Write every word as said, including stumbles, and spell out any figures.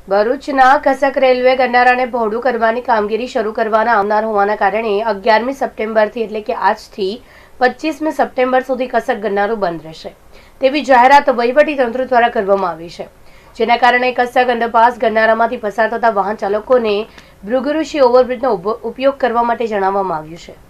ભરૂચના કસક રેલવે ગરનારાને પહોળું કરવાની કામગીરી શરૂ કરવાના આવનાર હોવાના કારણે અગિયારમી સપ્ટેમ્બરથી એટલે કે આજથી પચીસમી સપ્ટેમ્બર સુધી કસક ગરનારું બંધ રહેશે તેવી જાહેરાત વહીવટીતંત્ર દ્વારા કરવામાં આવી છે, જેના કારણે કસક અંડરપાસ ગરનારામાંથી પસાર થતા વાહન ચાલકોને ભૃગુ ઋષિ ઓવરબ્રિજનો ઉપયોગ કરવા માટે જણાવવામાં આવ્યું છે।